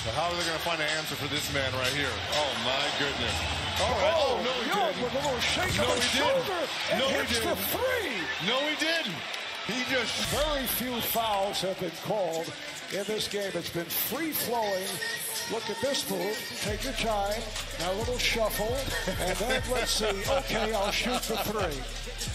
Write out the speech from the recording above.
But how are they going to find an answer for this man right here? Oh, my goodness. All right. Oh, no, he Young didn't. with a little shake No, of the he shoulder didn't. and No, he hits the didn't. three. No, he didn't. He just... Very few fouls have been called in this game. It's been free-flowing. Look at this move. Take your time. Now a little shuffle. And then let's see. Okay, I'll shoot the three.